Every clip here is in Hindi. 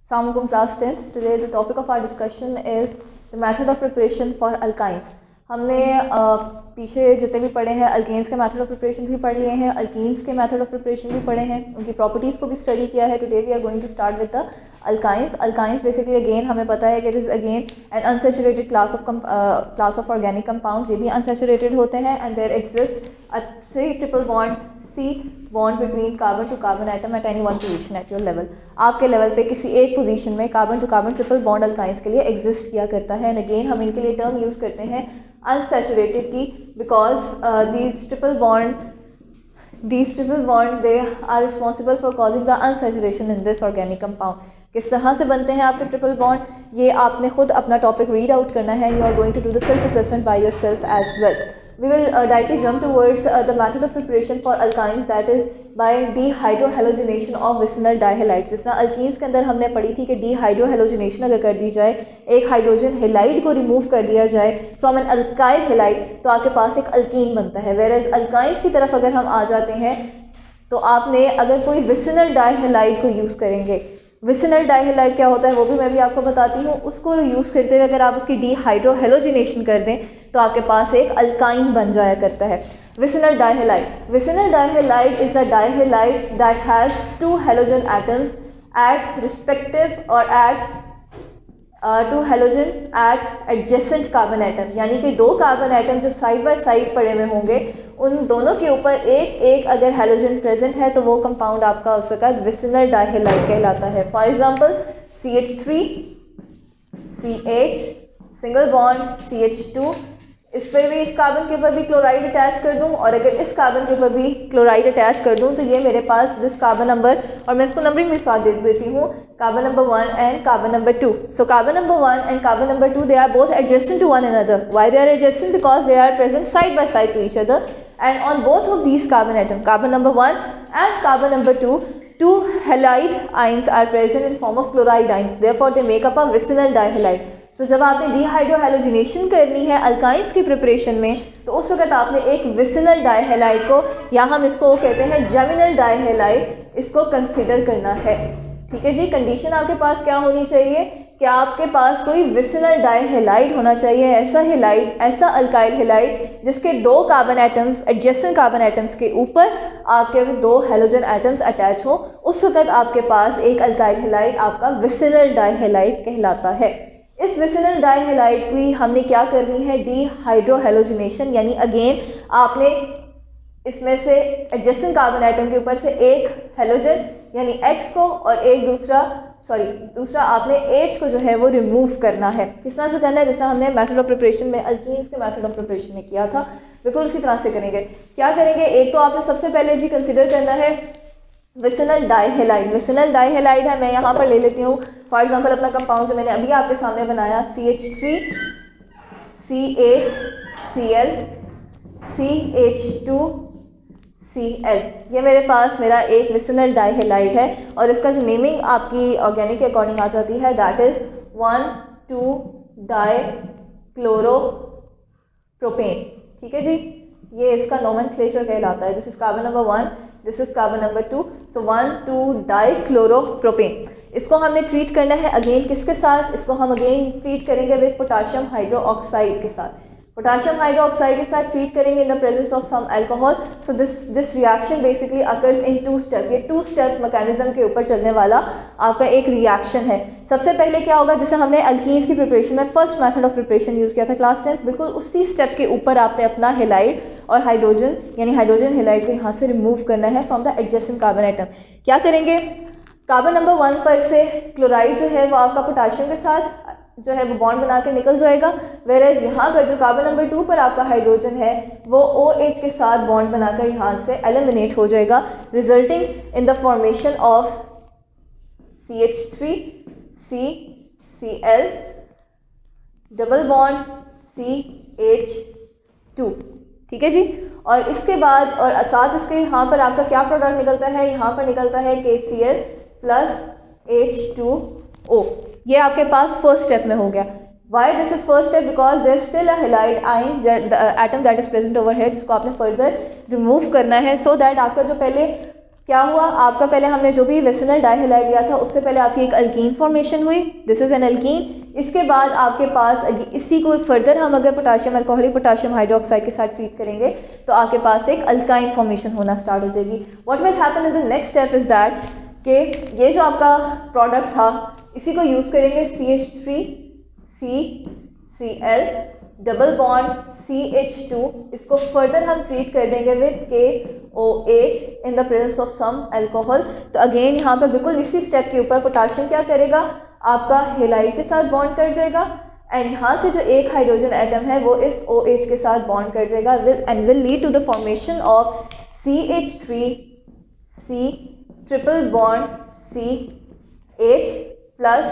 Assalamu alaikum class 10th. Today the topic of our discussion is the method of preparation for alkynes. हमने पीछे जितने भी पढ़े हैं अल्केन्स के मेथड ऑफ प्रिपरेशन भी पढ़ लिए हैं, अल्कीन्स के मेथड ऑफ प्रिपरेशन भी पढ़े हैं, उनकी प्रॉपर्टीज़ को भी स्टडी किया है. Today we are going to start with the alkynes. Alkynes basically again हमें पता है कि it is again an unsaturated class of organic compounds. ये भी अनसैचुरेटेड होते हैं and there exist a 3 triple bond C bond between carbon to carbon atom at any one position at your level. आपके लेवल पे किसी एक पोजीशन में carbon to carbon triple bond alkynes के लिए एग्जिस्ट किया करता है. एंड अगेन हम इनके लिए टर्म यूज़ करते हैं अनसैचुरेटेड की, because these triple bond they are responsible for causing the unsaturation in this organic compound. किस तरह से बनते हैं आपके ट्रिपल बॉन्ड, ये आपने खुद अपना टॉपिक रीड आउट करना है. You are going to do the self assessment by yourself as well. We will directly jump towards the method of preparation for alkynes, that is by dehydrohalogenation of vicinal dihalides. जिस तरह अल्कीन्स के अंदर हमने पढ़ी थी कि डीहाइड्रोहेलोजिनेशन अगर कर दी जाए, एक हाइड्रोजन हेलाइड को रिमूव कर दिया जाए फ्रॉम एन अल्काइल हेलाइड, तो आपके पास एक अल्कीन बनता है. वेयर अल्काइंस की तरफ अगर हम आ जाते हैं तो आपने अगर कोई विसिनल डाइहेलाइड को यूज़ करेंगे. विसिनल डाइहेलाइड क्या होता है वो भी मैं भी आपको बताती हूँ. उसको यूज़ करते हुए अगर आप उसकी डीहाइड्रोहेलोजिनेशन कर दें तो आपके पास एक अल्काइन बन जाया करता है. Vicinal dihalide is a dihalide that has 2 halogen atoms at respective or at 2 halogen at adjacent carbon atom. यानी कि 2 कार्बन एटम जो साइड बाय साइड पड़े हुए होंगे, उन दोनों के ऊपर एक अगर हेलोजन प्रेजेंट है तो वो कंपाउंड आपका उस वक्त विसिनल डाइहेलाइड कहलाता है. For example CH3 CH single bond CH2. इस पर भी, इस कार्बन के ऊपर भी क्लोराइड अटैच कर दूं और अगर इस कार्बन के ऊपर भी क्लोराइड अटैच कर दूं तो ये मेरे पास दिस कार्बन नंबर, और मैं इसको नंबरिंग भी साथ दे देती हूँ, carbon number 1 and carbon number 2. So carbon number 1 and carbon number 2 they are both adjacent to one another. Why they are adjacent? Because they are present side by side to each other, and on both of these carbon atom, carbon number 1 and carbon number 2, 2 halide ions are present in form of chloride ions. Therefore they make up a vicinal dihalide. So जब आपने डीहाइड्रोहेलोजिनेशन करनी है अल्काइंस की प्रिपरेशन में, तो उस वक्त आपने एक विसिनल डाइहेलाइड को, या हम इसको कहते हैं जेमिनल डाइहेलाइड, इसको कंसिडर करना है. ठीक है जी. कंडीशन आपके पास क्या होनी चाहिए कि आपके पास कोई विसिनल डाइहेलाइड होना चाहिए, ऐसा हेलाइड, ऐसा अल्काइल हेलाइड जिसके 2 carbon atoms, adjacent carbon atoms के ऊपर आपके 2 हेलोजन एटम्स अटैच हो. उस वक्त आपके पास एक अल्काइल हेलाइड आपका विसिनल डाइहेलाइड कहलाता है. इस विसिनल डाइहेलाइड की हमने क्या करनी है, डीहाइड्रोहेलोजिनेशन. यानी अगेन आपने इसमें से एडजेसेंट कार्बन एटम के ऊपर से एक हेलोजन यानी X को और एक दूसरा आपने H को जो है वो रिमूव करना है. किस तरह से करना है? जिस तरह हमने मेथड ऑफ प्रिपरेशन में, अल्कीन्स के मेथड ऑफ प्रिपरेशन में किया था, बिल्कुल उसी तरह से करेंगे. क्या करेंगे? एक तो आपने सबसे पहले जी कंसिडर करना है विसिनल डाइहेलाइड. विसिनल डाइहेलाइड है, मैं यहाँ पर ले लेती हूँ फॉर एग्जांपल अपना कंपाउंड जो मैंने अभी आपके सामने बनाया, CH3 CHCl CH2 Cl. ये मेरे पास मेरा एक विसिनल डाइहेलाइड है और इसका जो नेमिंग आपकी ऑर्गेनिक के अकॉर्डिंग आ जाती है, दैट इज़ 1,2-डाइक्लोरोप्रोपेन. ठीक है जी. ये इसका नोमेनक्लेचर कहलाता है. This is carbon number 1, this is carbon number 2. So dichloropropane. इसको हमने ट्रीट करना है अगेन किसके साथ? इसको हम अगेन ट्रीट करेंगे विद पोटाशियम हाइड्रोक्साइड के साथ. पोटाशियम हाइड्रोक्साइड के साथ ट्रीट करेंगे in the presence of some alcohol. So this reaction basically occurs in 2 step. ये 2 स्टेप मैकेनिज्म के ऊपर चलने वाला आपका एक रिएक्शन है. सबसे पहले क्या होगा, जैसे हमने अल्कीन्स की प्रिपरेशन में first method of preparation use किया था क्लास 10th, बिल्कुल उसी स्टेप के ऊपर आपने अपना हेलाइड और हाइड्रोजन यानी हाइड्रोजन हेलाइड को यहाँ से रिमूव करना है from the adjacent carbon atom. क्या करेंगे? कार्बन नंबर 1 पर से क्लोराइड जो है वो आपका पोटाशियम के साथ जो है वो बॉन्ड बना के निकल जाएगा. वेरेज यहाँ पर जो कार्बन नंबर 2 पर आपका हाइड्रोजन है वो OH के साथ बॉन्ड बनाकर यहाँ से एलिमिनेट हो जाएगा, resulting in the formation of CH3 CCl double bond CH2. ठीक है जी. और इसके बाद और साथ इसके यहाँ पर आपका क्या प्रोडक्ट निकलता है? यहाँ पर निकलता है KCl प्लस H2O. ये आपके पास फर्स्ट स्टेप में हो गया. Why this is first step? Because there still a halide ion atom that is present over here, जिसको आपने फर्दर रिमूव करना है, सो दैट आपका जो पहले क्या हुआ, आपका पहले हमने जो भी विसिनल डाइहैलाइड लिया था उससे पहले आपकी एक अल्कीन फॉर्मेशन हुई, दिस इज़ एन अल्कीन। इसके बाद आपके पास इसी को फर्दर हम अगर पोटाशियम अल्कोहलिक पोटाशियम हाइड्रोक्साइड के साथ ट्रीट करेंगे तो आपके पास एक अल्काइन फॉर्मेशन होना स्टार्ट हो जाएगी। What will happen in the next step is that कि ये जो आपका प्रोडक्ट था इसी को यूज़ करेंगे CH3CCl डबल बॉन्ड CH2, इसको फर्दर हम ट्रीट कर देंगे with KOH in the presence of some alcohol. तो अगेन यहाँ पर बिल्कुल इसी स्टेप के ऊपर पोटाशियम क्या करेगा, आपका हेलाइड के साथ बॉन्ड कर जाएगा एंड यहाँ से जो एक हाइड्रोजन एटम है वो इस OH के साथ बॉन्ड कर जाएगा and will lead to the formation of CH3C triple bond CH plus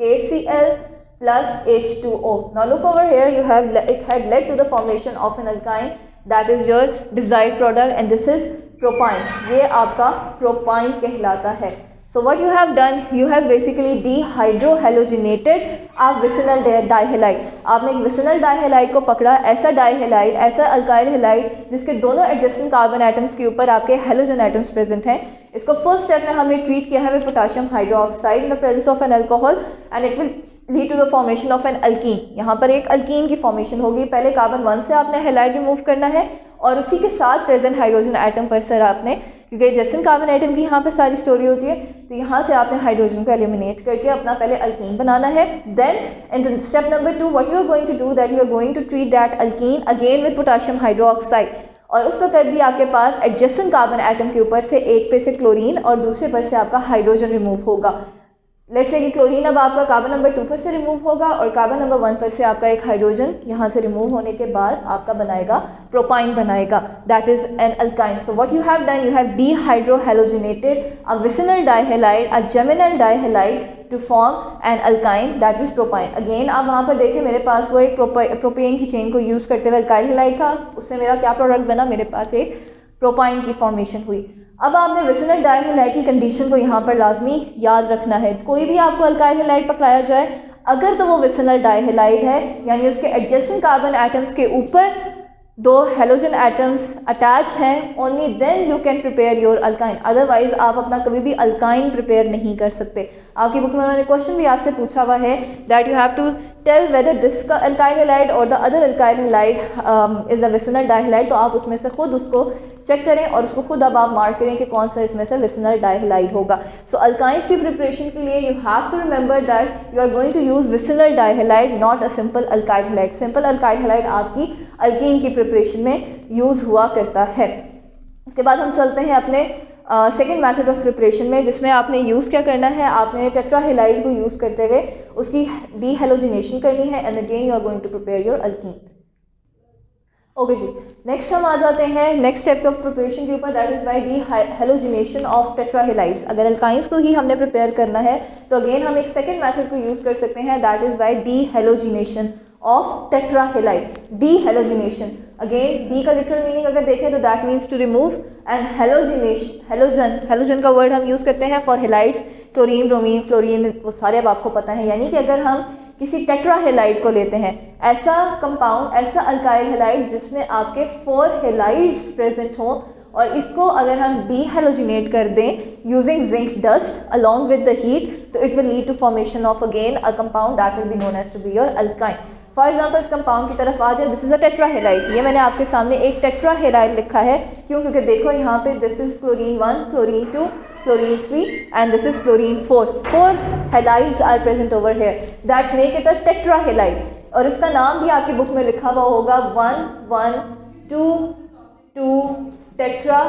KCl plus H2O. Now look over here, it had led to the formation of an alkyne, that is your desired product, and this is propine. ये आपका propine कहलाता है। So what you have done, you have basically dehydrohalogenated a vicinal dihalide. आपने एक vicinal dihalide को पकड़ा, ऐसा dihalide, ऐसा alkyl halide जिसके दोनों adjacent carbon atoms के ऊपर आपके halogen atoms present हैं। इसको फर्स्ट स्टेप में हमने ट्रीट किया है with potassium hydroxide in the presence of an alcohol and it will lead to the formation of an alkene. यहाँ पर एक अल्कीन की फॉर्मेशन होगी। पहले कार्बन 1 से आपने हैलाइड रिमूव करना है और उसी के साथ प्रेजेंट हाइड्रोजन एटम पर सर आपने, क्योंकि एडजेसेंट कार्बन एटम की यहाँ पर सारी स्टोरी होती है, तो यहाँ से आपने हाइड्रोजन को एलिमिनेट करके अपना पहले अल्कीन बनाना है। Then in step number 2 what you are going to do that you are going to treat that alkene again with potassium hydroxide और उस वक्त भी आपके पास एडजेसेंट कार्बन एटम के ऊपर से एक पे से क्लोरीन और दूसरे पर से आपका हाइड्रोजन रिमूव होगा। लेट्स से कि क्लोरीन अब आपका कार्बन नंबर 2 पर से रिमूव होगा और कार्बन नंबर 1 पर से आपका एक हाइड्रोजन यहाँ से रिमूव होने के बाद आपका बनाएगा प्रोपाइन बनाएगा, that is an alkyne. So what you have done, you have dehydrohalogenated a vicinal dihalide, a geminal dihalide to form an alkyne that is propyne. Again आप वहाँ पर देखें मेरे पास वो एक प्रोपेन की चेन को यूज़ करते हुए अल्काइल हैलाइड था, उससे मेरा क्या प्रोडक्ट बना, मेरे पास एक प्रोपाइन की फॉर्मेशन हुई। अब आपने विसिनल डाइहैलाइड की कंडीशन को यहाँ पर लाजमी याद रखना है। कोई भी आपको अल्काइल हैलाइड पकड़ाया जाए अगर तो वो विसिनल डाइहैलाइड है यानी उसके एडजेसेंट कार्बन एटम्स के ऊपर 2 हैलोजन एटम्स अटैच हैं, only then you can prepare your alkyne, otherwise आप अपना कभी भी अल्काइन प्रिपेयर नहीं कर सकते। आपकी बुक में उन्होंने क्वेश्चन भी आपसे पूछा हुआ है that you have to tell whether this का अल्काइल हैलाइड और the other alkyl halide is the vicinal dihalide, तो आप उसमें से खुद उसको चेक करें और उसको खुद अब आप मार्क करें कि कौन सा इसमें से विसिनल डाइहैलाइड होगा। सो अल्काइंस की प्रिपरेशन के लिए you have to remember that you are going to use vicinal dihalide, not a simple alkyl halide. Simple alkyl halide आपकी अल्कीन की प्रिपरेशन में यूज़ हुआ करता है। इसके बाद हम चलते हैं अपने सेकेंड मेथड ऑफ प्रिपरेशन में, जिसमें आपने यूज़ क्या करना है, आपने टेट्राहेलाइड को यूज़ करते हुए उसकी डीहेलोजिनेशन करनी है and again you are going to prepare your alkene. Okay जी, नेक्स्ट हम आ जाते हैं नेक्स्ट स्टेप ऑफ प्रिपरेशन के ऊपर, that is by dehalogenation of tetrahalides. अगर अल्काइंस को ही हमने प्रिपेयर करना है तो अगेन हम एक सेकेंड मेथड को यूज़ कर सकते हैं, that is by dehalogenation of tetrahalide. Dehalogenation, again de का लिटरल मीनिंग अगर देखें तो that means to remove, and halogenation, halogen का वर्ड हम यूज़ करते हैं for halides, chlorine, bromine, fluorine, वो सारे अब आपको पता है। यानी कि अगर हम किसी टेट्राहेलाइड को लेते हैं, ऐसा कंपाउंड, ऐसा अल्काइल हेलाइड जिसमें आपके 4 हेलाइड्स प्रेजेंट हों और इसको अगर हम डीहेलोजिनेट कर दें using zinc dust along with the heat, तो it will lead to formation of again a compound that will be known as to be your alkyne. For example इस कंपाउंड की तरफ आ जाए, दिस इज अ टेट्राहेलाइड। ये मैंने आपके सामने एक टेट्राहेलाइड लिखा है, क्यों? क्योंकि देखो यहाँ पे this is chlorine 1, chlorine 2, chlorine 3 and this is chlorine 4। 4 halides are present over here, that make it a tetrahalide. और इसका नाम भी आपकी बुक में लिखा हुआ होगा 1,1,2,2 टेट्रा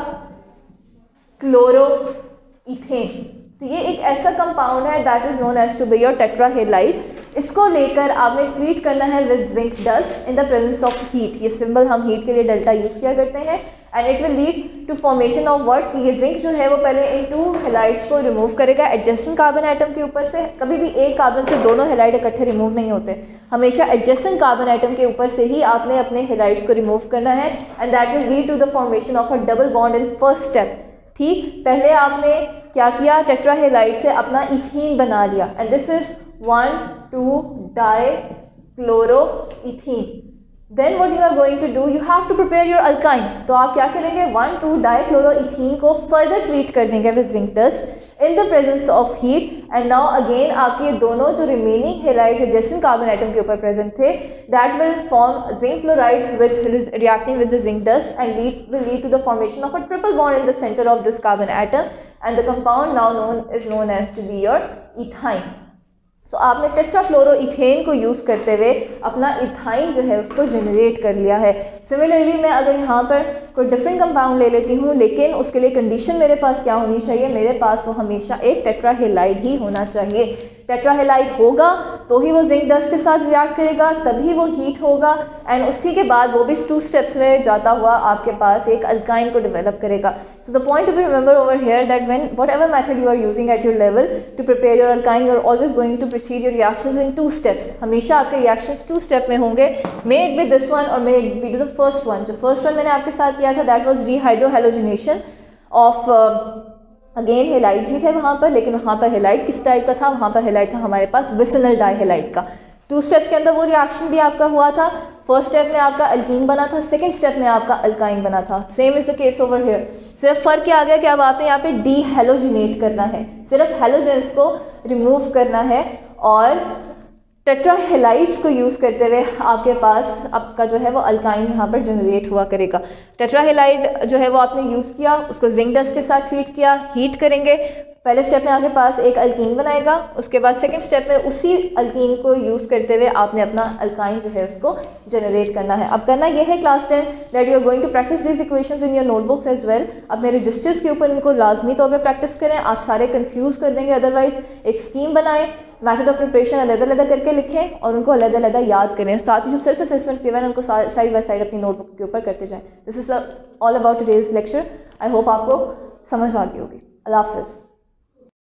क्लोरोइथेन। तो ये एक ऐसा कंपाउंड है that is known as to be your tetrahalide. इसको लेकर आपने ट्रीट करना है with zinc dust in the presence of heat. ये सिंबल हम हीट के लिए डेल्टा यूज़ किया करते हैं and it will lead to formation of what, ये जिंक जो है वो पहले इन 2 हेलाइड्स को रिमूव करेगा एडजेसेंट कार्बन एटम के ऊपर से। कभी भी एक कार्बन से दोनों हेलाइड इकट्ठे रिमूव नहीं होते, हमेशा एडजेसेंट कार्बन एटम के ऊपर से ही आपने अपने हेलाइड्स को रिमूव करना है and that will lead to the formation of a double bond in first step. ठीक, पहले आपने क्या किया, टेट्राहेलाइड से अपना इथीन बना लिया and this is dichloroethene. Then what you are going to do, you have to prepare your alkyne. तो आप क्या करेंगे, 1,2-डाइक्लोरोइथीन को फर्दर ट्रीट कर देंगे with zinc dust in the presence of heat. And now again आपके दोनों जो remaining halide adjacent carbon atom के ऊपर प्रेजेंट थे, that will form zinc chloride with reacting with the zinc dust and will lead to the formation of a triple bond in the centre of this carbon atom and the compound now is known as to be your ethyne. So आपने टेट्राफ्लोरोइथेन को यूज़ करते हुए अपना इथाइन जो है उसको जनरेट कर लिया है। सिमिलरली मैं अगर यहाँ पर कोई डिफरेंट कंपाउंड ले लेती हूँ, लेकिन उसके लिए कंडीशन मेरे पास क्या होनी चाहिए, मेरे पास वो हमेशा एक टेट्राहेलाइड ही होना चाहिए। टेट्राहेलाइड होगा तो ही वो जिंक डस्ट के साथ रिएक्ट करेगा, तभी वो हीट होगा एंड उसी के बाद वो भी 2 स्टेप्स में जाता हुआ आपके पास एक अल्काइन को डेवलप करेगा। So the point to be remember over here that when whatever method you are using at your level to prepare your alkyne, you are always going to proceed your reactions in 2 steps. हमेशा आपके रिएक्शंस 2 स्टेप में होंगे, may it be this one और may it be the first one. जो फर्स्ट वन मैंने आपके साथ किया था that was rehydrohalogenation of again halides ही थे वहाँ पर, लेकिन वहाँ पर हेलाइड किस टाइप का था, वहाँ पर हेलाइड था हमारे पास विसिनल डाइहेलाइड का। 2 स्टेप्स के अंदर वो रिएक्शन भी आपका हुआ था। फर्स्ट स्टेप में आपका अल्कीन बना था, सेकंड स्टेप में आपका अल्काइन बना था। Same is the case over here. सिर्फ फ़र्क क्या आ गया कि अब आपने यहाँ पे डीहेलोजिनेट करना है, सिर्फ हेलोजेंस को रिमूव करना है और टेट्राहेलाइड्स को यूज़ करते हुए आपके पास आपका जो है वो अल्काइन यहाँ पर जनरेट हुआ करेगा। टेट्राहेलाइड जो है वो आपने यूज़ किया, उसको जिंक डस्ट के साथ ट्रीट किया, हीट करेंगे। पहले स्टेप में आपके पास एक अल्कीन बनाएगा, उसके बाद सेकंड स्टेप में उसी अल्कीन को यूज़ करते हुए आपने अपना अल्काइन जो है उसको जनरेट करना है। अब करना यह है class 10 that you are going to practice this equations in your notebooks as well. अब मेरे रजिस्टर्स के ऊपर इनको लाजमी तौर पर प्रैक्टिस करें, आप सारे कन्फ्यूज़ कर देंगे अदरवाइज। एक स्कीम बनाएं, मेथड ऑफ प्रिपरेशन अलग-अलग करके लिखें और उनको अलग-अलग याद करें। साथ ही जो सेल्फ असेसमेंट्स गिवन हैं उनको साइड बाय साइड अपनी नोटबुक के ऊपर करते जाएं। This is all about today's lecture. I hope आपको समझ आ गई होगी। अल्लाह हाफ़िज़।